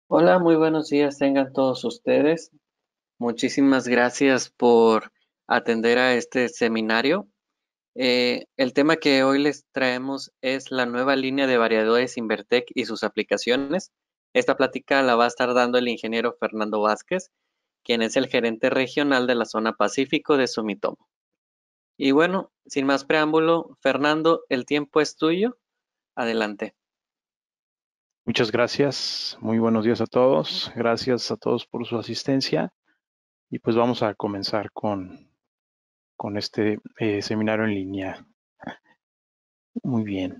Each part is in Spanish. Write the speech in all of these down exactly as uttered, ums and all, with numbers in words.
Hola, muy buenos días tengan todos ustedes. Muchísimas gracias por atender a este seminario. Eh, el tema que hoy les traemos es la nueva línea de variadores Invertec y sus aplicaciones. Esta plática la va a estar dando el ingeniero Fernando Vázquez, quien es el gerente regional de la zona Pacífico de Sumitomo. Y bueno, sin más preámbulo, Fernando, el tiempo es tuyo. Adelante. Muchas gracias, muy buenos días a todos, gracias a todos por su asistencia y pues vamos a comenzar con, con este eh, seminario en línea. Muy bien.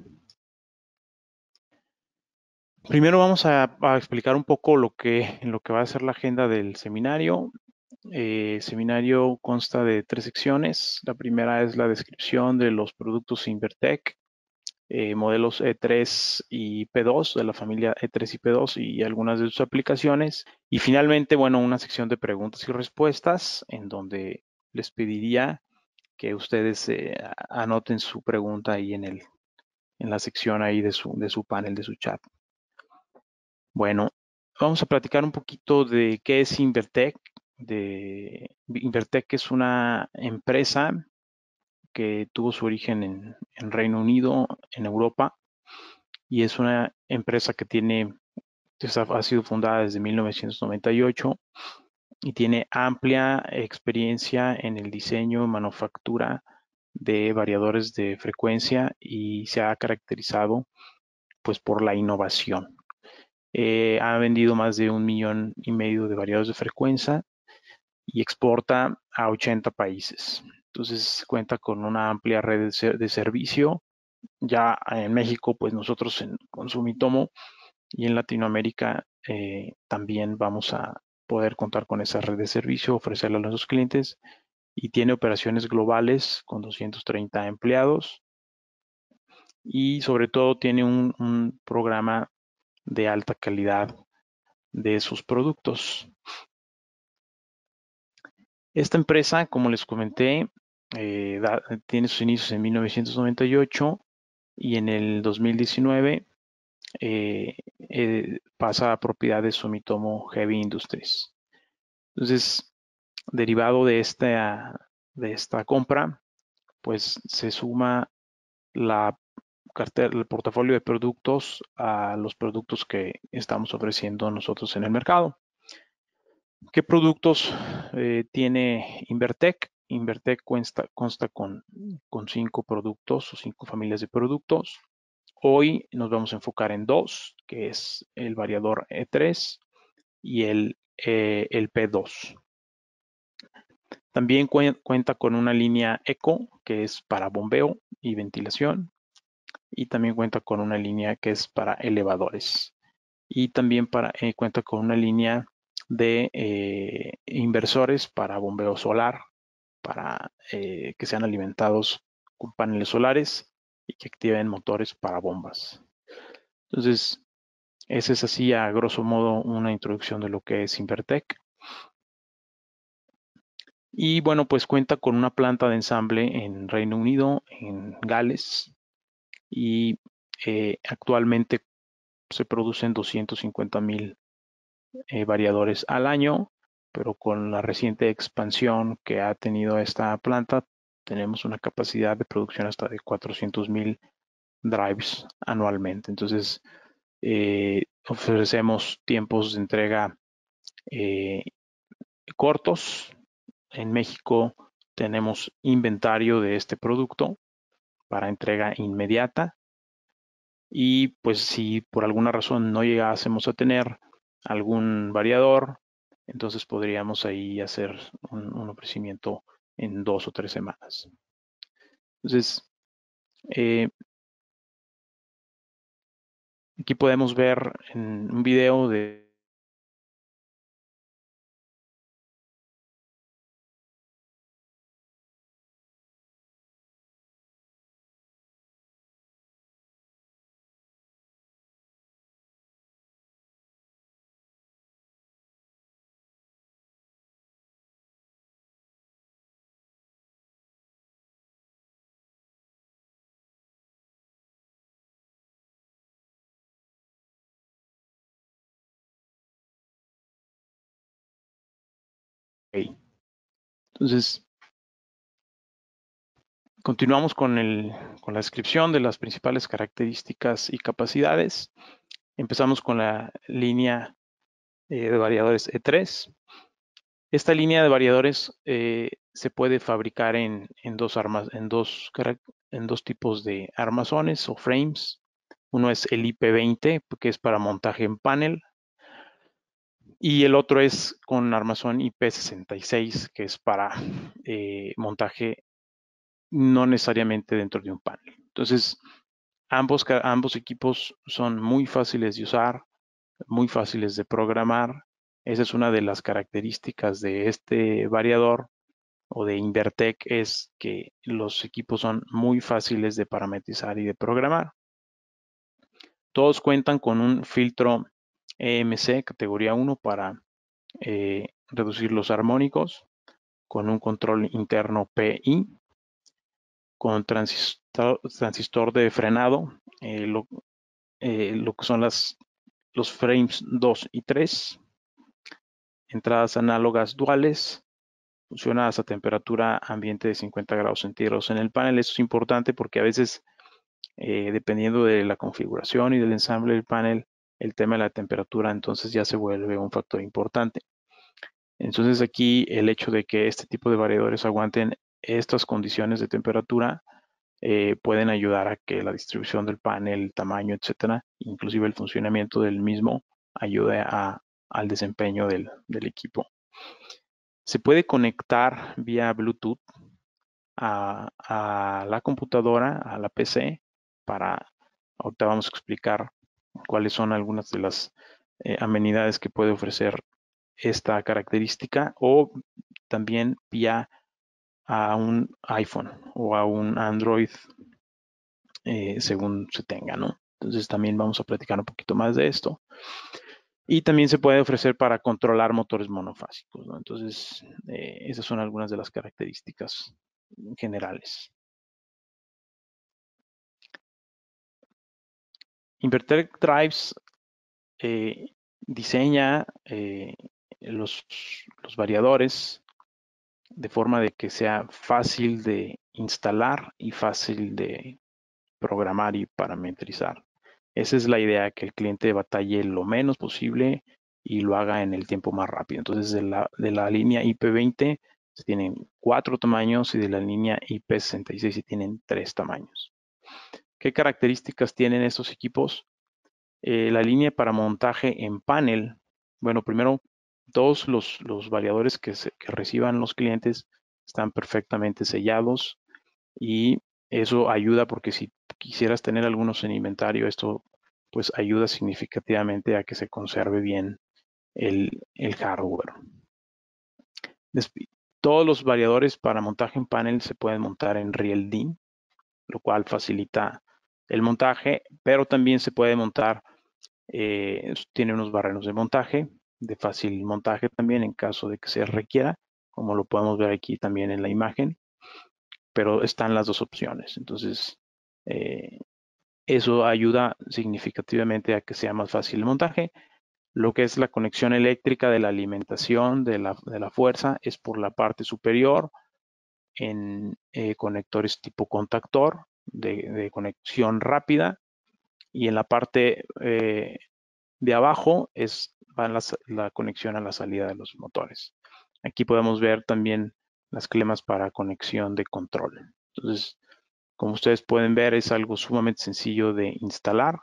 Primero vamos a, a explicar un poco lo que, lo que va a ser la agenda del seminario. Eh, el seminario consta de tres secciones. La primera es la descripción de los productos Invertec, eh, modelos E tres y P dos, de la familia E tres y P dos y algunas de sus aplicaciones. Y finalmente, bueno, una sección de preguntas y respuestas en donde les pediría que ustedes eh, anoten su pregunta ahí en, el, en la sección ahí de su, de su panel, de su chat. Bueno, vamos a platicar un poquito de qué es Invertec. De, Invertec es una empresa que tuvo su origen en, en Reino Unido, en Europa, y es una empresa que tiene, ha sido fundada desde mil novecientos noventa y ocho y tiene amplia experiencia en el diseño y manufactura de variadores de frecuencia y se ha caracterizado pues por la innovación. Eh, ha vendido más de un millón y medio de variadores de frecuencia y exporta a ochenta países. Entonces cuenta con una amplia red de, ser, de servicio. Ya en México, pues nosotros en Consumitomo y en Latinoamérica eh, también vamos a poder contar con esa red de servicio, ofrecerle a nuestros clientes y tiene operaciones globales con doscientos treinta empleados y sobre todo tiene un, un programa de alta calidad de sus productos. Esta empresa, como les comenté, eh, da, tiene sus inicios en mil novecientos noventa y ocho y en el dos mil diecinueve eh, eh, pasa a propiedad de Sumitomo Heavy Industries. Entonces, derivado de esta, de esta compra, pues se suma la cartera, el portafolio de productos a los productos que estamos ofreciendo nosotros en el mercado. ¿Qué productos eh, tiene Invertec? Invertec consta, consta con, con cinco productos o cinco familias de productos. Hoy nos vamos a enfocar en dos, que es el variador E tres y el, eh, el P dos. También cuen- cuenta con una línea Eco, que es para bombeo y ventilación, y también cuenta con una línea que es para elevadores. Y también para, eh, cuenta con una línea de eh, inversores para bombeo solar, para eh, que sean alimentados con paneles solares y que activen motores para bombas. Entonces, esa es así a grosso modo una introducción de lo que es Invertec. Y bueno, pues cuenta con una planta de ensamble en Reino Unido, en Gales, y eh, actualmente se producen doscientos cincuenta mil eh, variadores al año, pero con la reciente expansión que ha tenido esta planta, tenemos una capacidad de producción hasta de cuatrocientos mil drives anualmente. Entonces, eh, ofrecemos tiempos de entrega eh, cortos. En México tenemos inventario de este producto para entrega inmediata y pues si por alguna razón no llegásemos a tener algún variador, entonces podríamos ahí hacer un, un ofrecimiento en dos o tres semanas. Entonces, eh, aquí podemos ver en un video de Entonces, continuamos con, el, con la descripción de las principales características y capacidades. Empezamos con la línea eh, de variadores E tres. Esta línea de variadores eh, se puede fabricar en, en, dos armas, en, dos, en dos tipos de armazones o frames. Uno es el I P veinte, que es para montaje en panel, y el otro es con armazón I P sesenta y seis, que es para eh, montaje no necesariamente dentro de un panel. Entonces, ambos, ambos equipos son muy fáciles de usar, muy fáciles de programar. Esa es una de las características de este variador o de Invertec, es que los equipos son muy fáciles de parametrizar y de programar. Todos cuentan con un filtro E M C categoría uno para eh, reducir los armónicos, con un control interno P I, con transistor, transistor de frenado, eh, lo, eh, lo que son las, los frames dos y tres, entradas análogas duales, funcionadas a temperatura ambiente de cincuenta grados centígrados en el panel. Esto es importante porque a veces, eh, dependiendo de la configuración y del ensamble del panel, el tema de la temperatura entonces ya se vuelve un factor importante. Entonces aquí el hecho de que este tipo de variadores aguanten estas condiciones de temperatura eh, pueden ayudar a que la distribución del panel, el tamaño, etcétera, inclusive el funcionamiento del mismo, ayude a, al desempeño del, del equipo. Se puede conectar vía Bluetooth a, a la computadora, a la P C, para, ahorita vamos a explicar cuáles son algunas de las eh, amenidades que puede ofrecer esta característica, o también vía a un iPhone o a un Android, eh, según se tenga, ¿no? Entonces también vamos a platicar un poquito más de esto. Y también se puede ofrecer para controlar motores monofásicos, ¿no? Entonces, eh, esas son algunas de las características generales. Invertec Drives eh, diseña eh, los, los variadores de forma de que sea fácil de instalar y fácil de programar y parametrizar. Esa es la idea, que el cliente batalle lo menos posible y lo haga en el tiempo más rápido. Entonces, de la, de la línea I P veinte se tienen cuatro tamaños, y de la línea I P sesenta y seis se tienen tres tamaños. ¿Qué características tienen estos equipos? Eh, la línea para montaje en panel. Bueno, primero, todos los, los variadores que, se, que reciban los clientes están perfectamente sellados, y eso ayuda porque si quisieras tener algunos en inventario, esto pues ayuda significativamente a que se conserve bien el, el hardware. Desp- Todos los variadores para montaje en panel se pueden montar en Real D I M, lo cual facilita el montaje, pero también se puede montar, eh, tiene unos barrenos de montaje, de fácil montaje también en caso de que se requiera, como lo podemos ver aquí también en la imagen, pero están las dos opciones. Entonces, eh, eso ayuda significativamente a que sea más fácil el montaje. Lo que es la conexión eléctrica de la alimentación de la, de la fuerza es por la parte superior, en eh, conectores tipo contactor de, de conexión rápida, y en la parte eh, de abajo es va la, la conexión a la salida de los motores. Aquí podemos ver también las clemas para conexión de control. Entonces, como ustedes pueden ver, es algo sumamente sencillo de instalar,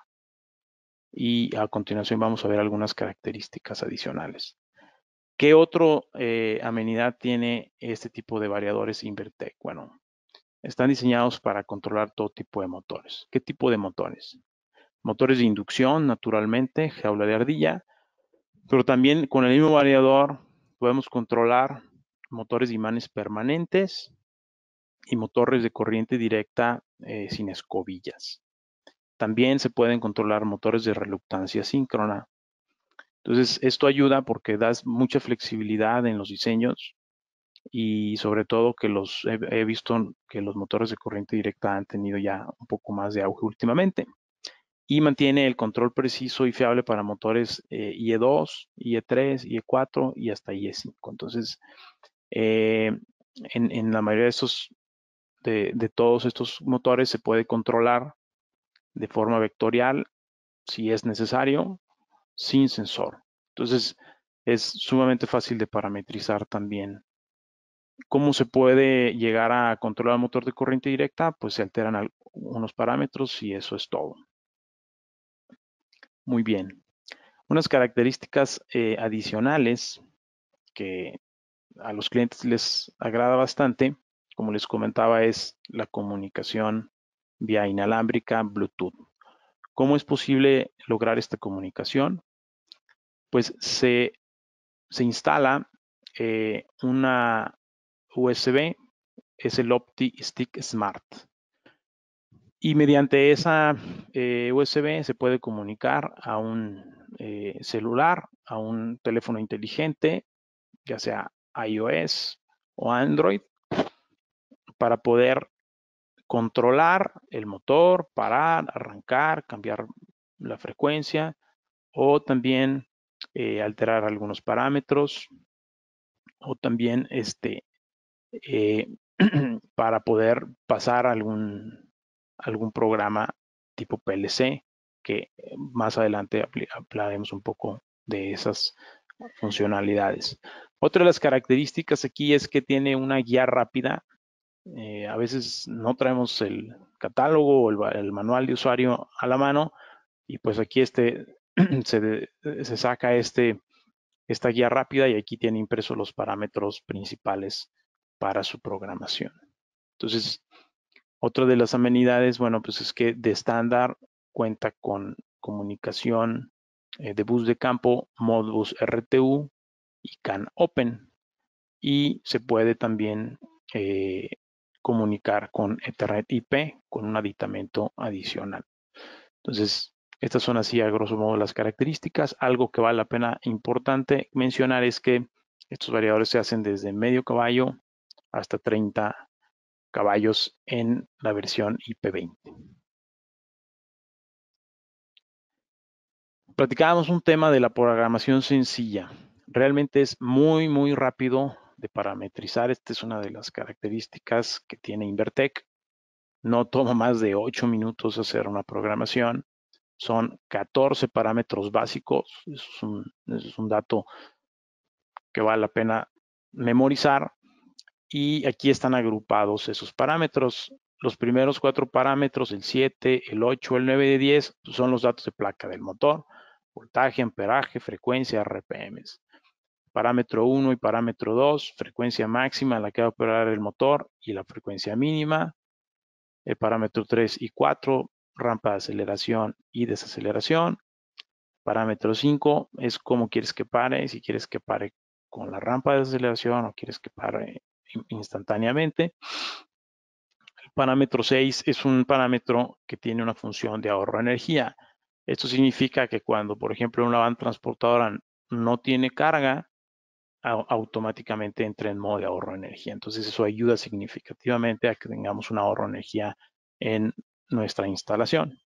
y a continuación vamos a ver algunas características adicionales. ¿Qué otro eh, amenidad tiene este tipo de variadores Invertec? Bueno, están diseñados para controlar todo tipo de motores. ¿Qué tipo de motores? Motores de inducción, naturalmente, jaula de ardilla, pero también con el mismo variador podemos controlar motores de imanes permanentes y motores de corriente directa eh, sin escobillas. También se pueden controlar motores de reluctancia síncrona. Entonces, esto ayuda porque da mucha flexibilidad en los diseños, y sobre todo que los he, he visto que los motores de corriente directa han tenido ya un poco más de auge últimamente. Y mantiene el control preciso y fiable para motores eh, I E dos, I E tres, I E cuatro y hasta I E cinco. Entonces, Eh, en, en la mayoría de estos, de, de todos estos motores se puede controlar de forma vectorial si es necesario, sin sensor. Entonces es sumamente fácil de parametrizar también. ¿Cómo se puede llegar a controlar el motor de corriente directa? Pues se alteran algunos parámetros y eso es todo. Muy bien. Unas características eh, adicionales que a los clientes les agrada bastante, como les comentaba, es la comunicación vía inalámbrica Bluetooth. ¿Cómo es posible lograr esta comunicación? Pues se, se instala eh, una U S B, es el OptiStick Smart. Y mediante esa eh, U S B se puede comunicar a un eh, celular, a un teléfono inteligente, ya sea iOS o Android, para poder controlar el motor, parar, arrancar, cambiar la frecuencia o también eh, alterar algunos parámetros o también este, eh, para poder pasar algún, algún programa tipo P L C, que más adelante hablaremos un poco de esas funcionalidades. Otra de las características aquí es que tiene una guía rápida. Eh, a veces no traemos el catálogo o el, el, manual de usuario a la mano y pues aquí este se, se saca este esta guía rápida y aquí tiene impresos los parámetros principales para su programación. Entonces, otra de las amenidades, bueno, pues es que de estándar cuenta con comunicación eh, de bus de campo, Modbus R T U y CAN Open. Y se puede también eh, comunicar con Ethernet I P con un aditamento adicional. Entonces, estas son así a grosso modo las características. Algo que vale la pena importante mencionar es que estos variadores se hacen desde medio caballo hasta treinta caballos en la versión I P veinte. Platicábamos un tema de la programación sencilla. Realmente es muy, muy rápido de parametrizar. Esta es una de las características que tiene Invertec. No toma más de ocho minutos hacer una programación. Son catorce parámetros básicos. Eso es un, eso es un dato que vale la pena memorizar. Y aquí están agrupados esos parámetros. Los primeros cuatro parámetros, el siete, el ocho, el nueve y el diez, son los datos de placa del motor. Voltaje, amperaje, frecuencia, R P Ms. Parámetro uno y parámetro dos, frecuencia máxima a la que va a operar el motor y la frecuencia mínima. El parámetro tres y cuatro, rampa de aceleración y desaceleración. Parámetro cinco es cómo quieres que pare, si quieres que pare con la rampa de desaceleración o quieres que pare instantáneamente. El parámetro seis es un parámetro que tiene una función de ahorro de energía. Esto significa que cuando, por ejemplo, una van transportadora no tiene carga, automáticamente entra en modo de ahorro de energía. Entonces eso ayuda significativamente a que tengamos un ahorro de energía en nuestra instalación.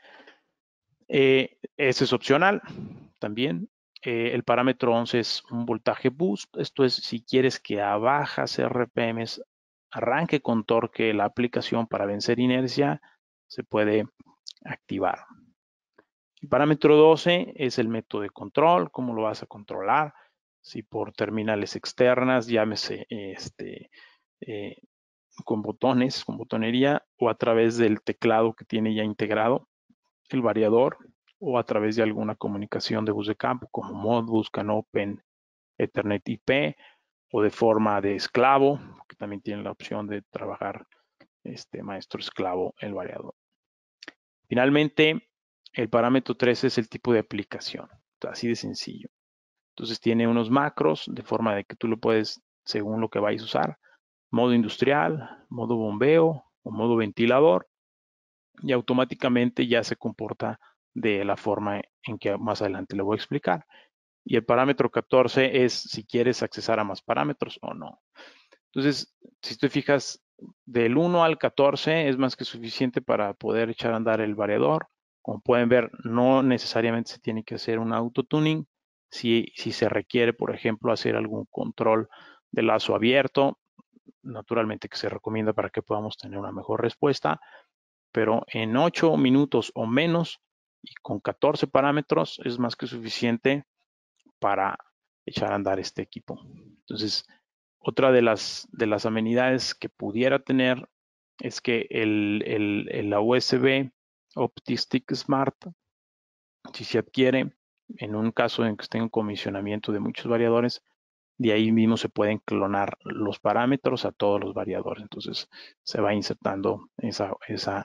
Eh, ese es opcional también. Eh, el parámetro once es un voltaje boost. Esto es si quieres que a bajas R P Ms arranque con torque la aplicación para vencer inercia, se puede activar. El parámetro doce es el método de control, cómo lo vas a controlar, si por terminales externas, llámese este, eh, con botones, con botonería, o a través del teclado que tiene ya integrado el variador, o a través de alguna comunicación de bus de campo como Modbus, CAN Open, Ethernet I P, o de forma de esclavo, que también tiene la opción de trabajar este maestro esclavo el variador. Finalmente, el parámetro tres es el tipo de aplicación, así de sencillo. Entonces tiene unos macros de forma de que tú lo puedes, según lo que vayas a usar, modo industrial, modo bombeo o modo ventilador, y automáticamente ya se comporta de la forma en que más adelante le voy a explicar. Y el parámetro catorce es si quieres accesar a más parámetros o no. Entonces, si te fijas, del uno al catorce es más que suficiente para poder echar a andar el variador. Como pueden ver, no necesariamente se tiene que hacer un autotuning. Si, si se requiere, por ejemplo, hacer algún control de lazo abierto, naturalmente que se recomienda para que podamos tener una mejor respuesta, pero en ocho minutos o menos y con catorce parámetros es más que suficiente para echar a andar este equipo. Entonces, otra de las, de las amenidades que pudiera tener es que el, el, el la U S B OptiStick Smart, si se adquiere, en un caso en que esté en comisionamiento de muchos variadores, de ahí mismo se pueden clonar los parámetros a todos los variadores. Entonces se va insertando esa, esa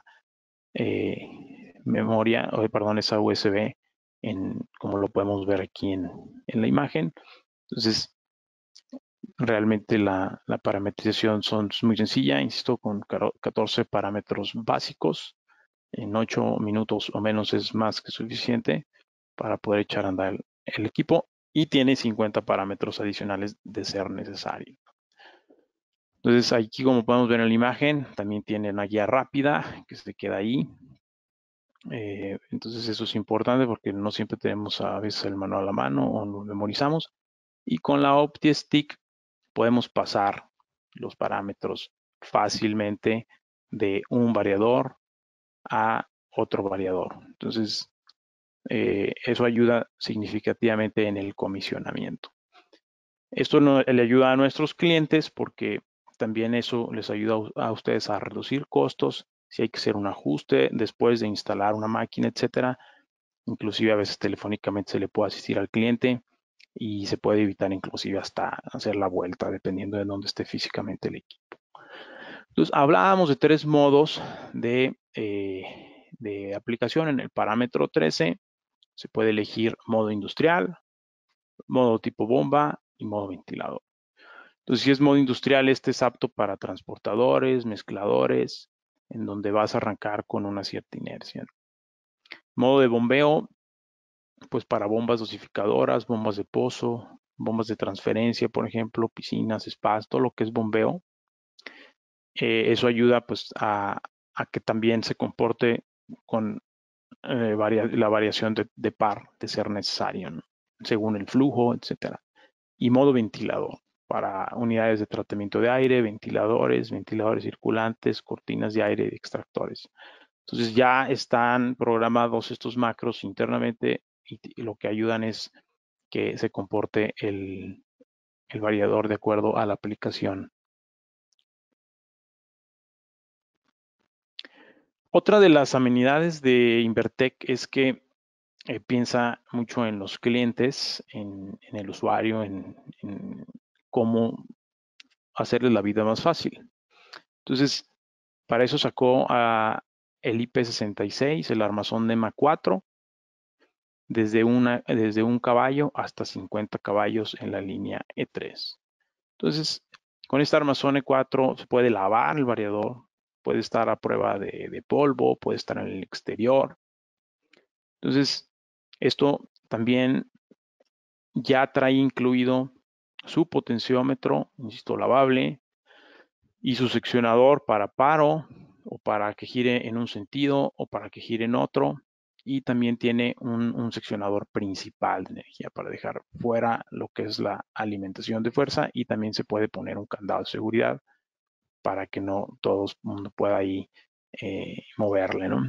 eh, memoria, o perdón, esa U S B, en, como lo podemos ver aquí en, en la imagen. Entonces, realmente la, la parametrización son muy sencilla, insisto, con catorce parámetros básicos. En ocho minutos o menos es más que suficiente para poder echar a andar el, el equipo, y tiene cincuenta parámetros adicionales de ser necesario. Entonces aquí, como podemos ver en la imagen, también tiene una guía rápida que se queda ahí. Eh, entonces eso es importante porque no siempre tenemos a veces el manual a la mano o lo memorizamos. Y con la OptiStick podemos pasar los parámetros fácilmente de un variador a otro variador. Entonces, eh, eso ayuda significativamente en el comisionamiento. Esto no, le ayuda a nuestros clientes porque también eso les ayuda a ustedes a reducir costos. Si hay que hacer un ajuste después de instalar una máquina, etcétera, inclusive a veces telefónicamente se le puede asistir al cliente y se puede evitar inclusive hasta hacer la vuelta dependiendo de dónde esté físicamente el equipo. Entonces, hablábamos de tres modos de, eh, de aplicación en el parámetro trece. Se puede elegir modo industrial, modo tipo bomba y modo ventilador. Entonces, si es modo industrial, este es apto para transportadores, mezcladores, en donde vas a arrancar con una cierta inercia. Modo de bombeo, pues para bombas dosificadoras, bombas de pozo, bombas de transferencia, por ejemplo, piscinas, spas, todo lo que es bombeo. Eh, eso ayuda pues a, a, que también se comporte con eh, varia, la variación de, de par de ser necesario, ¿no? Según el flujo, etcétera. Y modo ventilador para unidades de tratamiento de aire, ventiladores, ventiladores circulantes, cortinas de aire y extractores. Entonces ya están programados estos macros internamente y, y lo que ayudan es que se comporte el, el variador de acuerdo a la aplicación. Otra de las amenidades de Invertec es que eh, piensa mucho en los clientes, en, en el usuario, en, en cómo hacerles la vida más fácil. Entonces, para eso sacó a el I P sesenta y seis, el armazón NEMA cuatro, desde, una, desde un caballo hasta cincuenta caballos en la línea E tres. Entonces, con este armazón E cuatro se puede lavar el variador, puede estar a prueba de, de polvo, puede estar en el exterior. Entonces, esto también ya trae incluido su potenciómetro, insisto, lavable, y su seccionador para paro o para que gire en un sentido o para que gire en otro. Y también tiene un, un seccionador principal de energía para dejar fuera lo que es la alimentación de fuerza, y también se puede poner un candado de seguridad para que no todo el mundo pueda ahí eh, moverle, ¿no?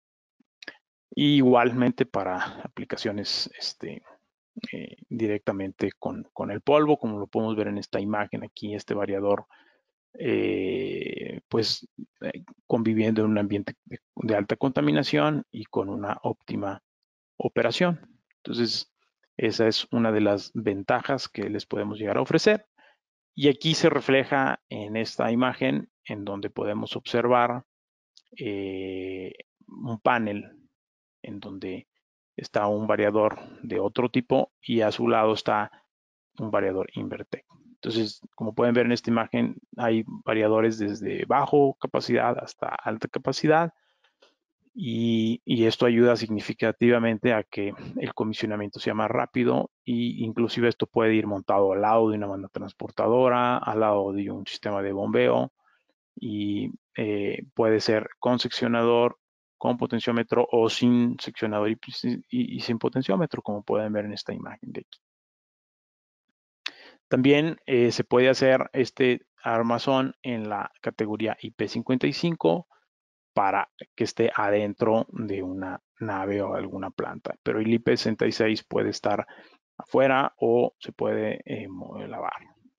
Y igualmente para aplicaciones este, eh, directamente con, con el polvo, como lo podemos ver en esta imagen aquí, este variador eh, pues eh, conviviendo en un ambiente de, de alta contaminación y con una óptima operación. Entonces, esa es una de las ventajas que les podemos llegar a ofrecer. Y aquí se refleja en esta imagen en donde podemos observar eh, un panel en donde está un variador de otro tipo y a su lado está un variador Invertec. Entonces, como pueden ver en esta imagen, hay variadores desde bajo capacidad hasta alta capacidad, y, y esto ayuda significativamente a que el comisionamiento sea más rápido, y inclusive esto puede ir montado al lado de una banda transportadora, al lado de un sistema de bombeo, y eh, puede ser con seccionador, con potenciómetro o sin seccionador y, y, y sin potenciómetro, como pueden ver en esta imagen de aquí. También eh, se puede hacer este armazón en la categoría I P cincuenta y cinco para que esté adentro de una nave o alguna planta, pero el I P sesenta y seis puede estar afuera o se puede eh, lavar.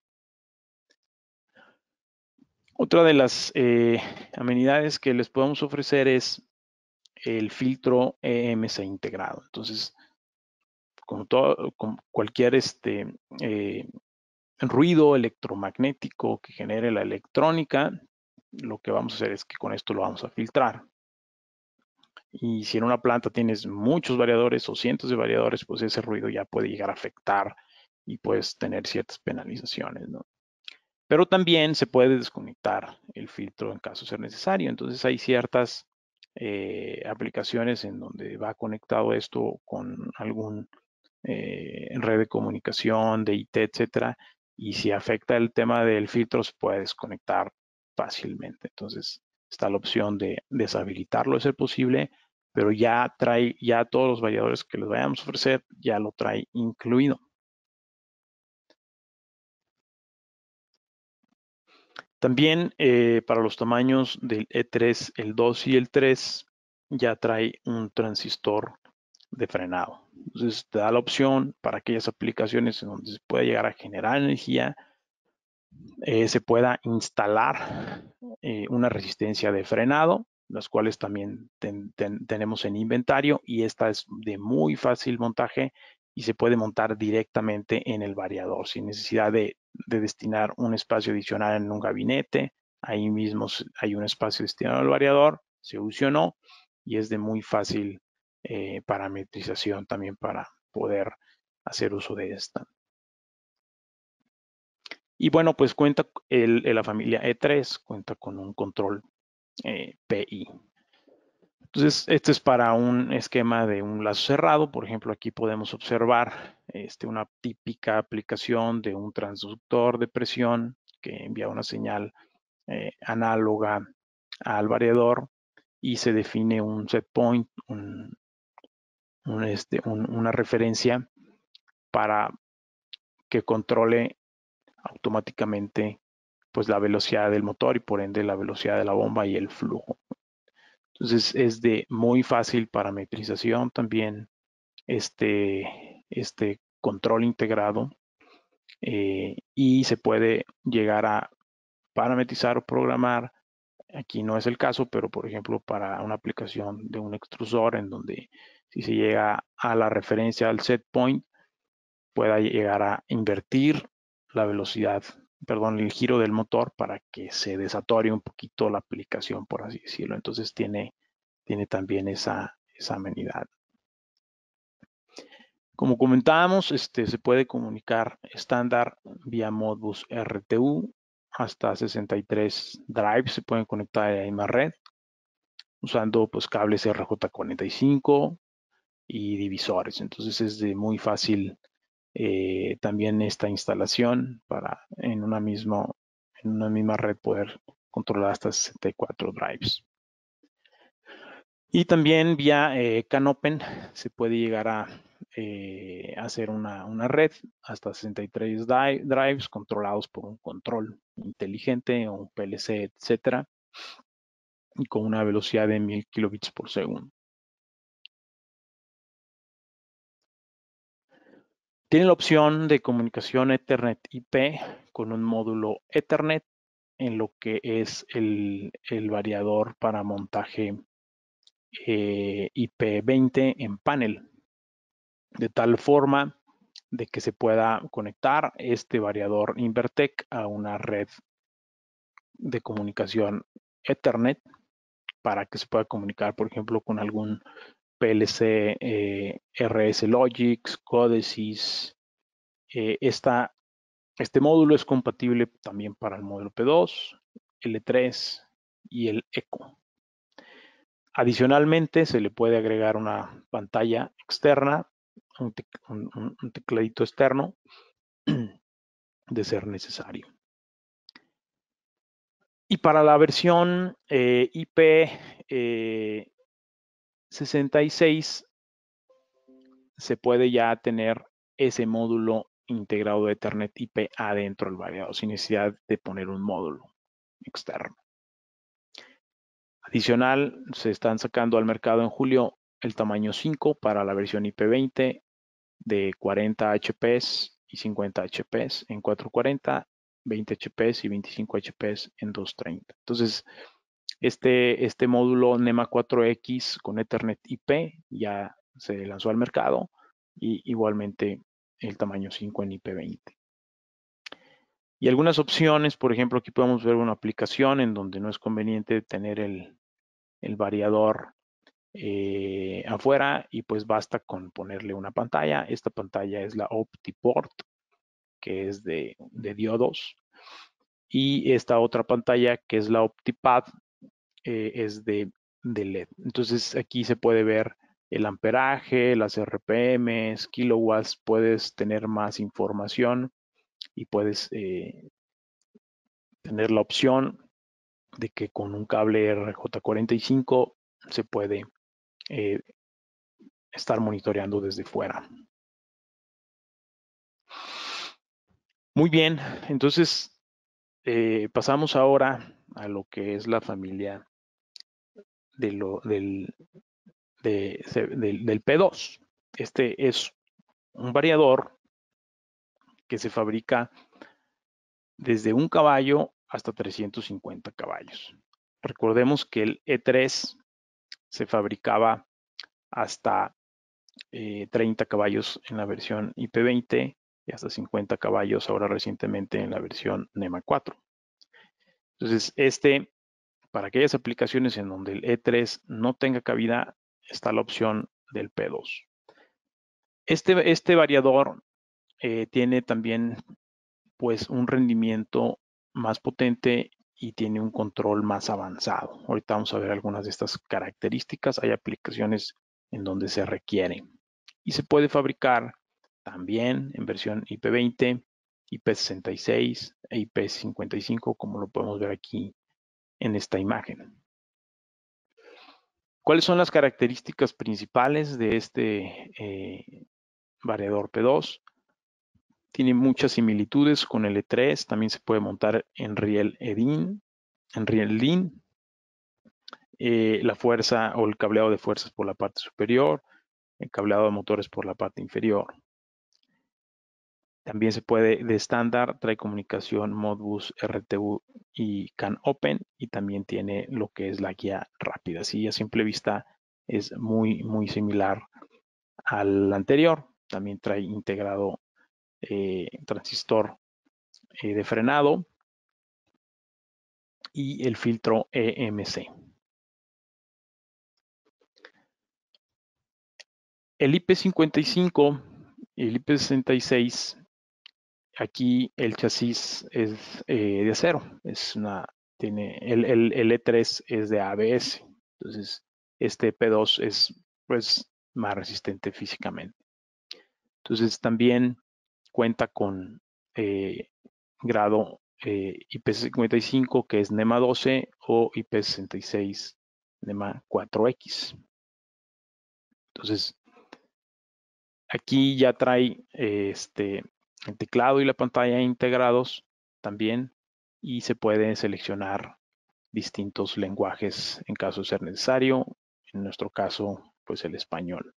Otra de las eh, amenidades que les podemos ofrecer es el filtro E M C integrado. Entonces, con, todo, con cualquier este, eh, ruido electromagnético que genere la electrónica, lo que vamos a hacer es que con esto lo vamos a filtrar. Y si en una planta tienes muchos variadores o cientos de variadores, pues ese ruido ya puede llegar a afectar y puedes tener ciertas penalizaciones, ¿no? Pero también se puede desconectar el filtro en caso de ser necesario. Entonces hay ciertas eh, aplicaciones en donde va conectado esto con algún eh, red de comunicación, de I T, etcétera. Y si afecta el tema del filtro, se puede desconectar fácilmente. Entonces está la opción de deshabilitarlo de ser posible, pero ya trae, ya todos los variadores que les vayamos a ofrecer, ya lo trae incluido. También eh, para los tamaños del E tres, el dos y el tres ya trae un transistor de frenado. Entonces te da la opción para aquellas aplicaciones en donde se pueda llegar a generar energía, eh, se pueda instalar eh, una resistencia de frenado, las cuales también ten, ten, tenemos en inventario, y esta es de muy fácil montaje y se puede montar directamente en el variador sin necesidad de, de destinar un espacio adicional en un gabinete. Ahí mismo hay un espacio destinado al variador, se use o no, y es de muy fácil eh, parametrización también para poder hacer uso de esta. Y bueno, pues cuenta el, el, la familia E tres, cuenta con un control eh, P I. Entonces, este es para un esquema de un lazo cerrado. Por ejemplo, aquí podemos observar este, una típica aplicación de un transductor de presión que envía una señal eh, análoga al variador y se define un set point, un, un, este, un, una referencia para que controle automáticamente pues la velocidad del motor y por ende la velocidad de la bomba y el flujo. Entonces es de muy fácil parametrización también este, este control integrado eh, y se puede llegar a parametrizar o programar. Aquí no es el caso, pero por ejemplo para una aplicación de un extrusor en donde si se llega a la referencia al set point, pueda llegar a invertir la velocidad, perdón, el giro del motor para que se desatore un poquito la aplicación, por así decirlo. Entonces tiene, tiene también esa, esa amenidad. Como comentábamos, este, se puede comunicar estándar vía Modbus R T U, hasta sesenta y tres drives se pueden conectar a la misma red, usando pues cables R J cuarenta y cinco y divisores. Entonces es de muy fácil eh, también esta instalación para en una, mismo, en una misma red poder controlar hasta sesenta y cuatro drives. Y también vía eh, CANopen se puede llegar a eh, hacer una, una red hasta sesenta y tres drives controlados por un control inteligente o un P L C, etcétera, y con una velocidad de mil kilobits por segundo. Tiene la opción de comunicación Ethernet I P con un módulo Ethernet en lo que es el, el variador para montaje eh, I P veinte en panel, de tal forma de que se pueda conectar este variador Invertec a una red de comunicación Ethernet para que se pueda comunicar, por ejemplo, con algún P L C eh, R S Logix, Codesys. Eh, esta, este módulo es compatible también para el módulo P dos, L tres y el ECO. Adicionalmente, se le puede agregar una pantalla externa, un, te un, un tecladito externo, de ser necesario. Y para la versión eh, I P eh, sesenta y seis se puede ya tener ese módulo integrado de Ethernet I P adentro del variador, sin necesidad de poner un módulo externo. Adicional, se están sacando al mercado en julio el tamaño cinco para la versión I P veinte de cuarenta H P y cincuenta H P en cuatrocientos cuarenta, veinte H P y veinticinco H P en doscientos treinta. Entonces, este, este módulo NEMA cuatro X con Ethernet I P ya se lanzó al mercado, y igualmente el tamaño cinco en I P veinte. Y algunas opciones, por ejemplo, aquí podemos ver una aplicación en donde no es conveniente tener el, el variador eh, afuera, y pues basta con ponerle una pantalla. Esta pantalla es la OptiPort, que es de, de diodos, y esta otra pantalla, que es la OptiPad, eh, es de, de L E D. Entonces aquí se puede ver el amperaje, las R P Ms, kilowatts, puedes tener más información y puedes eh, tener la opción de que con un cable R J cuarenta y cinco se puede eh, estar monitoreando desde fuera. Muy bien, entonces eh, pasamos ahora a lo que es la familia de lo, del, de, de, del P dos. Este es un variador que se fabrica desde un caballo hasta trescientos cincuenta caballos. Recordemos que el E tres se fabricaba hasta eh, treinta caballos en la versión I P veinte y hasta cincuenta caballos ahora recientemente en la versión NEMA cuatro. Entonces, este, para aquellas aplicaciones en donde el E tres no tenga cabida, está la opción del P dos. Este, este variador eh, tiene también pues un rendimiento más potente y tiene un control más avanzado. Ahorita vamos a ver algunas de estas características. Hay aplicaciones en donde se requiere. Y se puede fabricar también en versión I P veinte, I P sesenta y seis e I P cincuenta y cinco, como lo podemos ver aquí en esta imagen. ¿Cuáles son las características principales de este eh, variador P dos? Tiene muchas similitudes con el E tres, también se puede montar en riel EDIN, en riel DIN, eh, la fuerza o el cableado de fuerzas por la parte superior, el cableado de motores por la parte inferior. También se puede de estándar, trae comunicación Modbus, R T U y CAN Open, y también tiene lo que es la guía rápida. Así a simple vista es muy, muy similar al anterior. También trae integrado eh, transistor eh, de frenado y el filtro E M C. El I P cincuenta y cinco y el I P sesenta y seis, aquí el chasis es eh, de acero, es una, tiene, el, el, el E tres es de A B S, entonces este P dos es pues más resistente físicamente. Entonces también cuenta con eh, grado eh, I P cincuenta y cinco, que es NEMA doce, o I P sesenta y seis NEMA cuatro X. Entonces aquí ya trae eh, este, el teclado y la pantalla integrados también, y se puede seleccionar distintos lenguajes en caso de ser necesario. En nuestro caso, pues el español.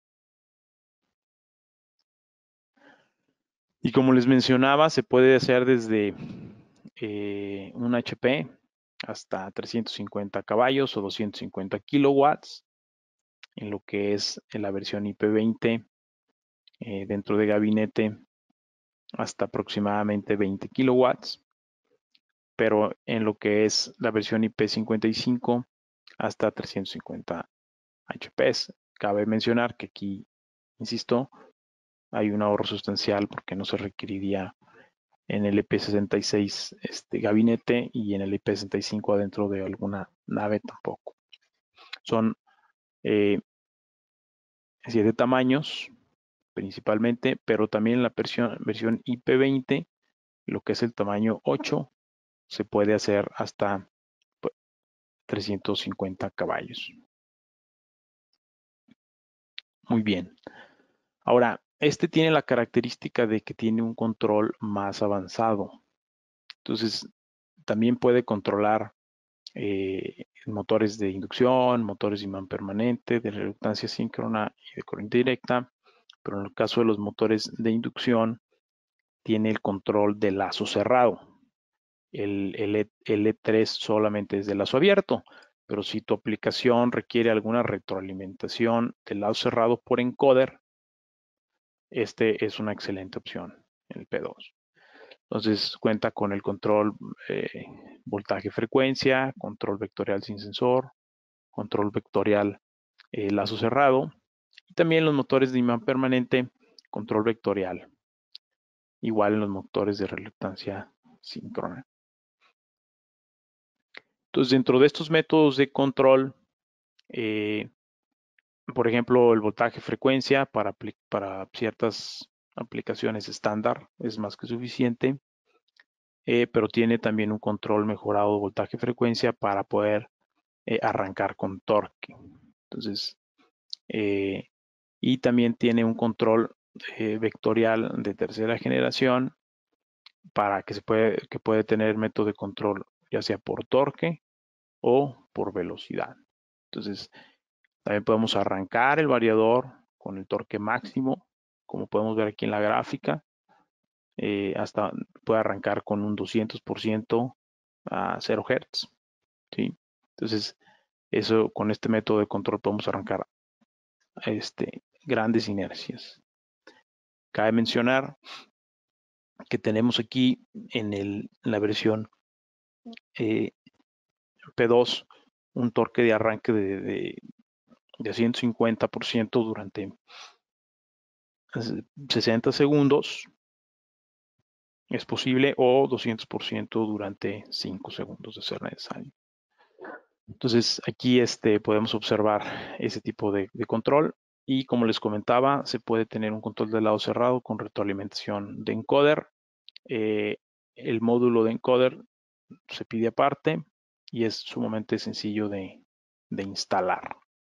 Y como les mencionaba, se puede hacer desde eh, un H P hasta trescientos cincuenta caballos o doscientos cincuenta kilowatts en lo que es en la versión I P veinte, eh, dentro de gabinete hasta aproximadamente veinte kilowatts, pero en lo que es la versión I P cincuenta y cinco hasta trescientos cincuenta H P. Cabe mencionar que aquí, insisto, hay un ahorro sustancial porque no se requeriría en el I P sesenta y seis este gabinete, y en el I P sesenta y cinco adentro de alguna nave tampoco. Son eh, siete tamaños principalmente, pero también en la versión, versión I P veinte, lo que es el tamaño ocho, se puede hacer hasta pues, trescientos cincuenta caballos. Muy bien. Ahora, este tiene la característica de que tiene un control más avanzado. Entonces, también puede controlar eh, motores de inducción, motores de imán permanente, de reluctancia síncrona y de corriente directa, pero en el caso de los motores de inducción, tiene el control de lazo cerrado. El, el, el E tres solamente es de lazo abierto, pero si tu aplicación requiere alguna retroalimentación del lazo cerrado por encoder, este es una excelente opción, el P dos. Entonces cuenta con el control eh, voltaje-frecuencia, control vectorial sin sensor, control vectorial eh, lazo cerrado, y también los motores de imán permanente, control vectorial, igual en los motores de reluctancia síncrona. Entonces, dentro de estos métodos de control, eh, por ejemplo, el voltaje-frecuencia para, para ciertas aplicaciones estándar es más que suficiente, eh, pero tiene también un control mejorado de voltaje-frecuencia para poder eh, arrancar con torque. Entonces, eh, y también tiene un control eh, vectorial de tercera generación para que se puede, que puede tener método de control ya sea por torque o por velocidad. Entonces, también podemos arrancar el variador con el torque máximo, como podemos ver aquí en la gráfica, eh, hasta puede arrancar con un doscientos por ciento a cero hertz, ¿sí? Entonces, eso con este método de control podemos arrancar este, grandes inercias. Cabe mencionar que tenemos aquí en, el, en la versión eh, P dos un torque de arranque de, de, de ciento cincuenta por ciento durante sesenta segundos, es posible, o doscientos por ciento durante cinco segundos de ser necesario. Entonces aquí este, podemos observar ese tipo de, de control, y como les comentaba, se puede tener un control de lado cerrado con retroalimentación de encoder. Eh, el módulo de encoder se pide aparte y es sumamente sencillo de, de instalar.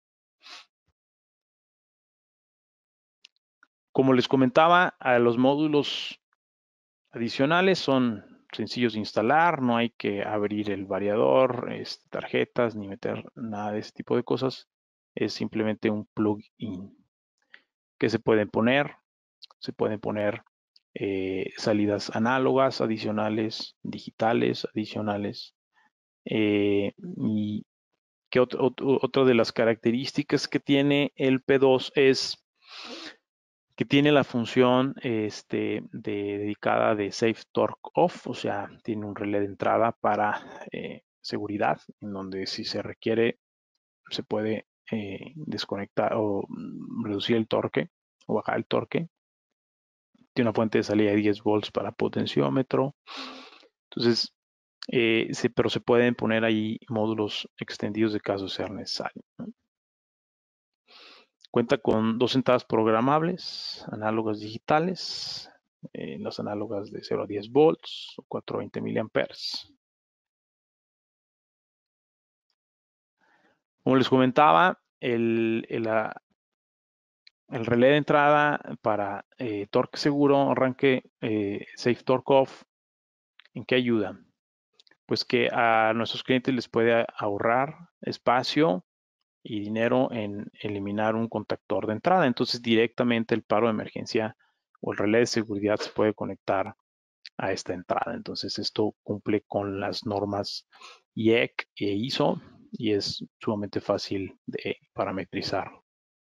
Como les comentaba, a los módulos adicionales son sencillos de instalar, no hay que abrir el variador, este, tarjetas, ni meter nada de ese tipo de cosas. Es simplemente un plugin que se pueden poner. Se pueden poner eh, salidas análogas adicionales, digitales adicionales. Eh, y que otro, otro, otra de las características que tiene el P dos es que tiene la función este, de, dedicada de Safe Torque Off, o sea, tiene un relé de entrada para eh, seguridad, en donde si se requiere se puede eh, desconectar o reducir el torque o bajar el torque. Tiene una fuente de salida de diez volts para potenciómetro. Entonces, eh, se, pero se pueden poner ahí módulos extendidos de caso sea necesario, ¿no? Cuenta con dos entradas programables, análogas digitales, eh, las análogas de cero a diez volts o cuatrocientos veinte miliamperes. Como les comentaba, el, el, el relé de entrada para eh, torque seguro, arranque eh, Safe Torque Off, ¿en qué ayuda? Pues que a nuestros clientes les puede ahorrar espacio y dinero en eliminar un contactor de entrada. Entonces directamente el paro de emergencia o el relé de seguridad se puede conectar a esta entrada. Entonces esto cumple con las normas I E C e I S O y es sumamente fácil de parametrizar.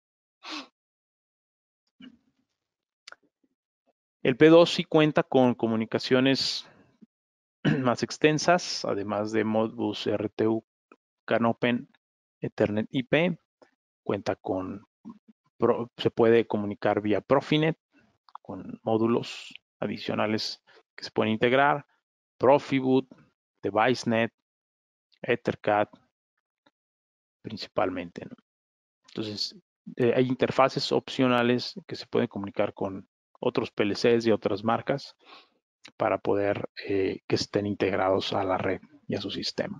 El P dos sí cuenta con comunicaciones más extensas, además de Modbus, R T U, Canopen, Ethernet I P. Cuenta con, se puede comunicar vía Profinet con módulos adicionales que se pueden integrar, Profiboot, DeviceNet, EtherCAT principalmente, ¿no? Entonces, eh, hay interfaces opcionales que se pueden comunicar con otros P L Cs y otras marcas para poder eh, que estén integrados a la red y a su sistema.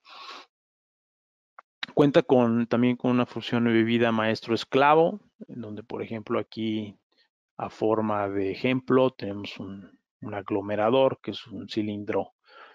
Cuenta con, también con una función de bebida maestro-esclavo, en donde, por ejemplo, aquí a forma de ejemplo, tenemos un, un aglomerador, que es un cilindro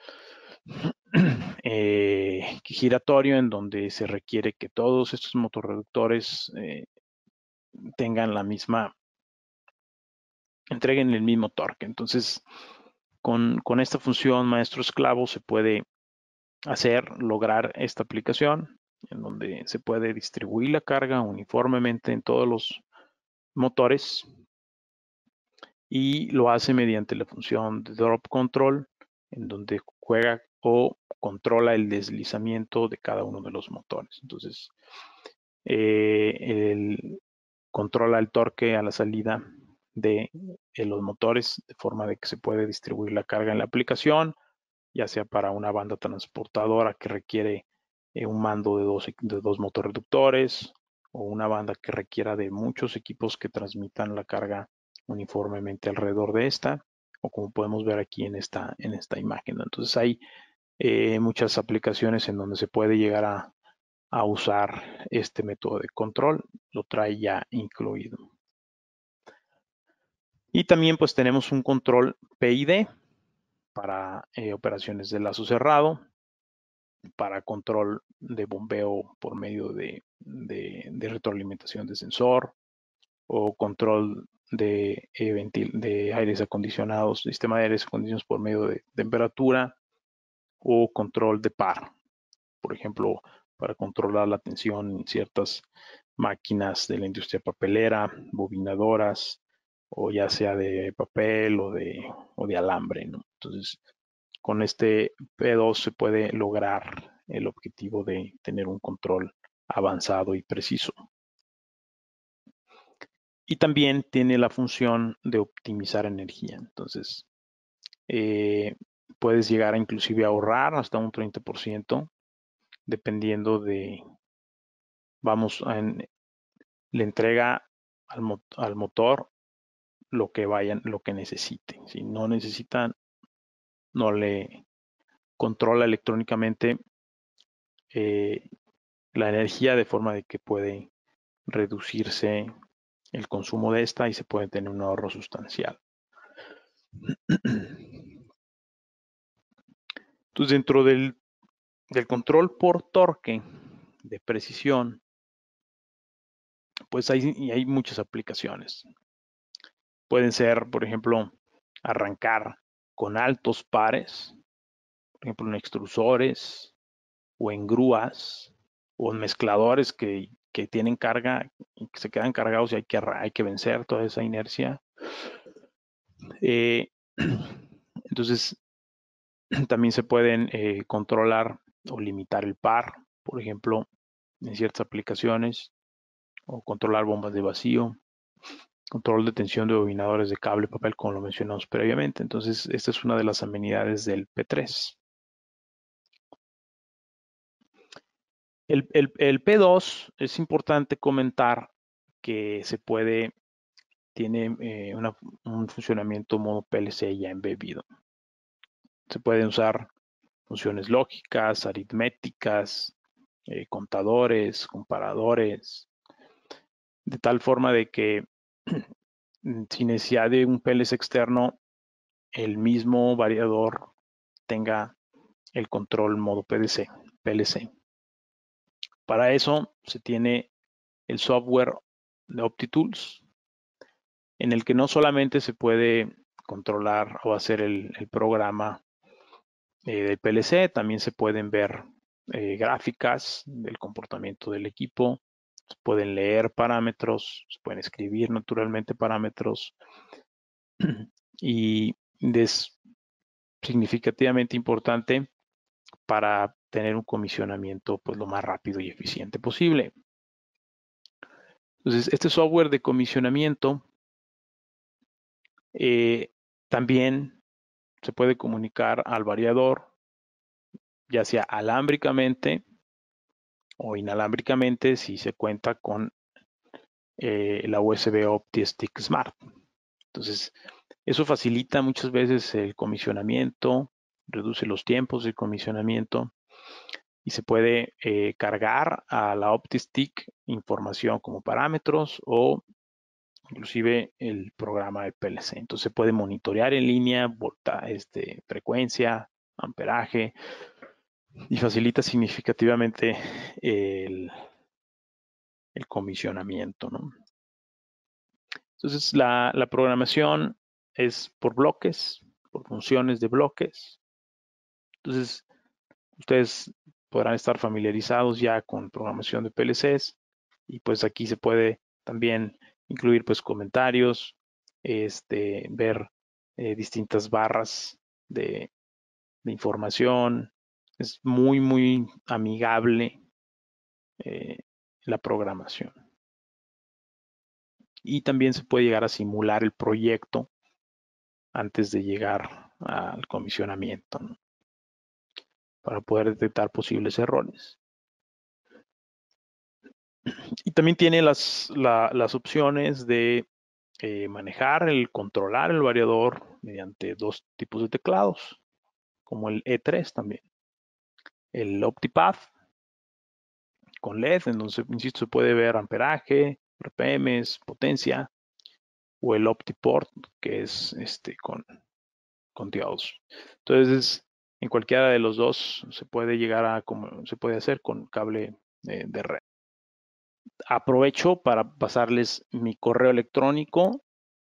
eh, giratorio, en donde se requiere que todos estos motorreductores eh, tengan la misma, entreguen el mismo torque. Entonces, con, con esta función maestro esclavo se puede hacer, lograr esta aplicación, en donde se puede distribuir la carga uniformemente en todos los motores, y lo hace mediante la función de drop control, en donde juega o controla el deslizamiento de cada uno de los motores. Entonces, eh, el, controla el torque a la salida de, de los motores, de forma de que se puede distribuir la carga en la aplicación, ya sea para una banda transportadora que requiere eh, un mando de dos, de dos motorreductores, o una banda que requiera de muchos equipos que transmitan la carga uniformemente alrededor de esta, o como podemos ver aquí en esta, en esta imagen. Entonces hay eh, muchas aplicaciones en donde se puede llegar a, a usar este método de control, lo trae ya incluido. Y también pues tenemos un control P I D para eh, operaciones de lazo cerrado, para control de bombeo por medio de, de, de retroalimentación de sensor, o control de, eh, ventil, de aires acondicionados, sistema de aires acondicionados por medio de temperatura, o control de par, por ejemplo, para controlar la tensión en ciertas máquinas de la industria papelera, bobinadoras, o ya sea de papel o de, o de alambre, ¿no? Entonces, con este P dos se puede lograr el objetivo de tener un control avanzado y preciso. Y también tiene la función de optimizar energía. Entonces, eh, puedes llegar a inclusive a ahorrar hasta un treinta por ciento, dependiendo de, vamos, en, le entrega al, mo al motor lo que vayan, lo que necesite. Si no necesitan, no le controla electrónicamente eh, la energía, de forma de que puede reducirse el consumo de esta y se puede tener un ahorro sustancial. Entonces, dentro del, del control por torque de precisión, pues hay, hay muchas aplicaciones. Pueden ser, por ejemplo, arrancar con altos pares, por ejemplo, en extrusores, o en grúas, o en mezcladores que, que tienen carga y que se quedan cargados, y hay que, hay que vencer toda esa inercia. Eh, entonces, también se pueden eh, controlar o limitar el par, por ejemplo, en ciertas aplicaciones, o controlar bombas de vacío, control de tensión de bobinadores de cable papel, como lo mencionamos previamente. Entonces, esta es una de las amenidades del P tres. El, el, el P dos es importante comentar que se puede, tiene eh, una, un funcionamiento modo P L C ya embebido. Se pueden usar funciones lógicas, aritméticas, eh, contadores, comparadores, de tal forma de que sin necesidad de un P L C externo, el mismo variador tenga el control modo P D C, P L C. Para eso se tiene el software de OptiTools, en el que no solamente se puede controlar o hacer el, el programa eh, del P L C, también se pueden ver eh, gráficas del comportamiento del equipo, se pueden leer parámetros, se pueden escribir naturalmente parámetros, y es significativamente importante para tener un comisionamiento pues lo más rápido y eficiente posible. Entonces, este software de comisionamiento eh, también se puede comunicar al variador, ya sea alámbricamente o inalámbricamente, si se cuenta con eh, la U S B OptiStick Smart. Entonces, eso facilita muchas veces el comisionamiento, reduce los tiempos de comisionamiento, y se puede eh, cargar a la OptiStick información como parámetros, o inclusive el programa de P L C. Entonces se puede monitorear en línea, volta, este, frecuencia, amperaje, y facilita significativamente el, el comisionamiento, ¿no? Entonces la, la programación es por bloques, por funciones de bloques. Entonces ustedes podrán estar familiarizados ya con programación de P L Cs, y pues aquí se puede también incluir pues comentarios, este, ver eh, distintas barras de, de información. Es muy, muy amigable eh, la programación. Y también se puede llegar a simular el proyecto antes de llegar al comisionamiento, ¿no? Para poder detectar posibles errores. Y también tiene las, la, las opciones de eh, manejar, el controlar el variador mediante dos tipos de teclados, como el E tres también. El OptiPath con L E D, en donde, insisto, se puede ver amperaje, R P Ms, potencia, o el OptiPort, que es este con, con diodos. Entonces, en cualquiera de los dos se puede llegar a, como se puede hacer con cable de, de red. Aprovecho para pasarles mi correo electrónico,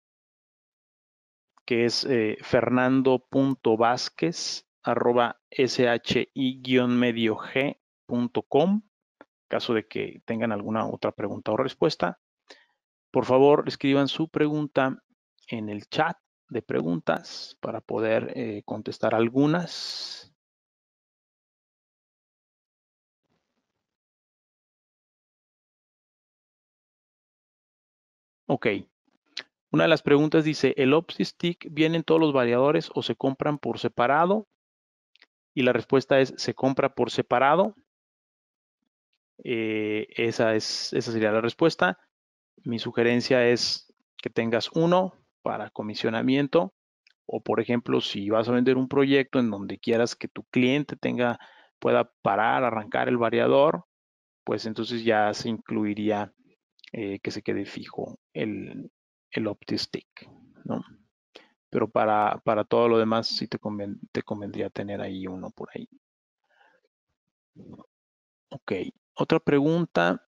que es eh, fernando.vázquez arroba shi-medio-g punto com. En caso de que tengan alguna otra pregunta o respuesta, por favor escriban su pregunta en el chat de preguntas para poder eh, contestar algunas. Ok. Una de las preguntas dice, ¿el OptiStick viene en todos los variadores o se compran por separado? Y la respuesta es, se compra por separado. Eh, esa, es, esa sería la respuesta. Mi sugerencia es que tengas uno para comisionamiento, o por ejemplo, si vas a vender un proyecto en donde quieras que tu cliente tenga, pueda parar, arrancar el variador, pues entonces ya se incluiría eh, que se quede fijo el, el OptiStick, ¿no? Pero para, para todo lo demás sí te, conven, te convendría tener ahí uno por ahí. Ok, otra pregunta.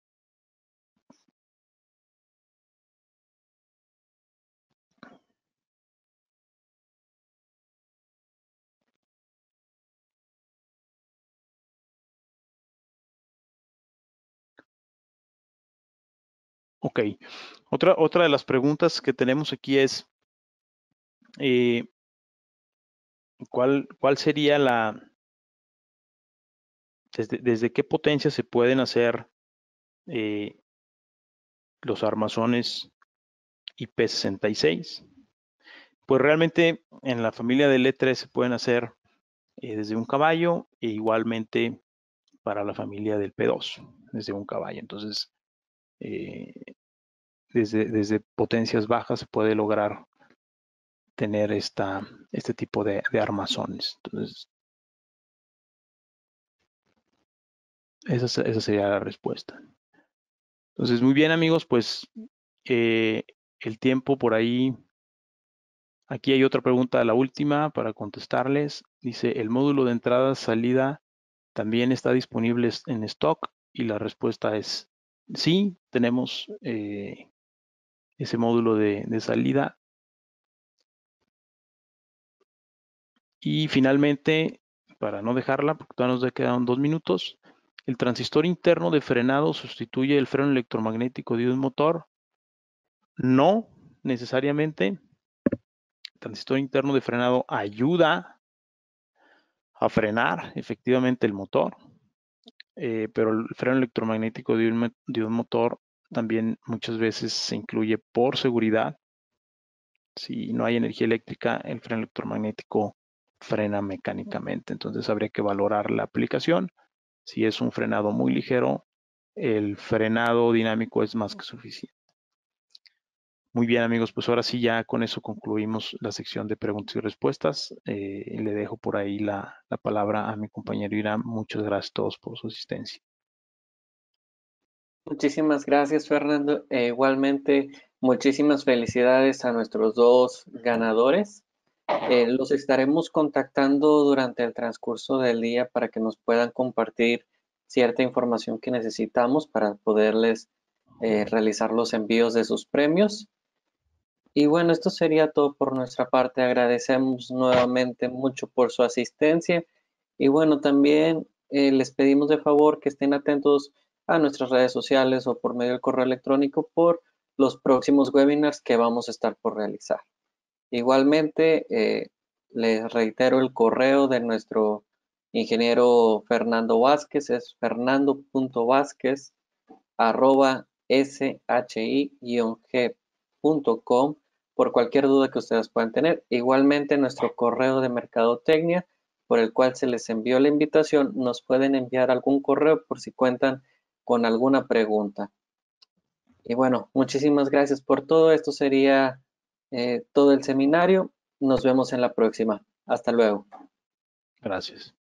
Ok, otra, otra de las preguntas que tenemos aquí es, eh, ¿cuál, ¿cuál sería la, desde, desde qué potencia se pueden hacer eh, los armazones I P sesenta y seis? Pues realmente en la familia del E tres se pueden hacer eh, desde un caballo, e igualmente para la familia del P dos, desde un caballo. Entonces, eh, desde, desde potencias bajas se puede lograr tener esta, este tipo de, de armazones. Entonces, esa, esa sería la respuesta. Entonces, muy bien, amigos, pues eh, el tiempo por ahí. Aquí hay otra pregunta, la última, para contestarles. Dice, ¿el módulo de entrada-salida también está disponible en stock? Y la respuesta es sí, tenemos eh, ese módulo de, de salida. Y finalmente, para no dejarla, porque todavía nos quedan dos minutos, ¿el transistor interno de frenado sustituye el freno electromagnético de un motor? No, necesariamente. El transistor interno de frenado ayuda a frenar efectivamente el motor, eh, pero el freno electromagnético de un, de un motor también muchas veces se incluye por seguridad. Si no hay energía eléctrica, el freno electromagnético frena mecánicamente. Entonces habría que valorar la aplicación. Si es un frenado muy ligero, el frenado dinámico es más que suficiente. Muy bien, amigos, pues ahora sí ya con eso concluimos la sección de preguntas y respuestas. Eh, le dejo por ahí la, la palabra a mi compañero Irán. Muchas gracias a todos por su asistencia. Muchísimas gracias, Fernando. Eh, igualmente, Muchísimas felicidades a nuestros dos ganadores. Eh, los estaremos contactando durante el transcurso del día para que nos puedan compartir cierta información que necesitamos para poderles eh, realizar los envíos de sus premios. Y bueno, esto sería todo por nuestra parte. Agradecemos nuevamente mucho por su asistencia. Y bueno, también eh, les pedimos de favor que estén atentos a nuestras redes sociales o por medio del correo electrónico por los próximos webinars que vamos a estar por realizar. Igualmente, eh, les reitero el correo de nuestro ingeniero Fernando Vázquez, es fernando.vázquez arroba shi-g.com por cualquier duda que ustedes puedan tener. Igualmente, nuestro correo de mercadotecnia, por el cual se les envió la invitación, nos pueden enviar algún correo por si cuentan con alguna pregunta. Y bueno, muchísimas gracias por todo. Esto sería eh, todo el seminario. Nos vemos en la próxima. Hasta luego. Gracias.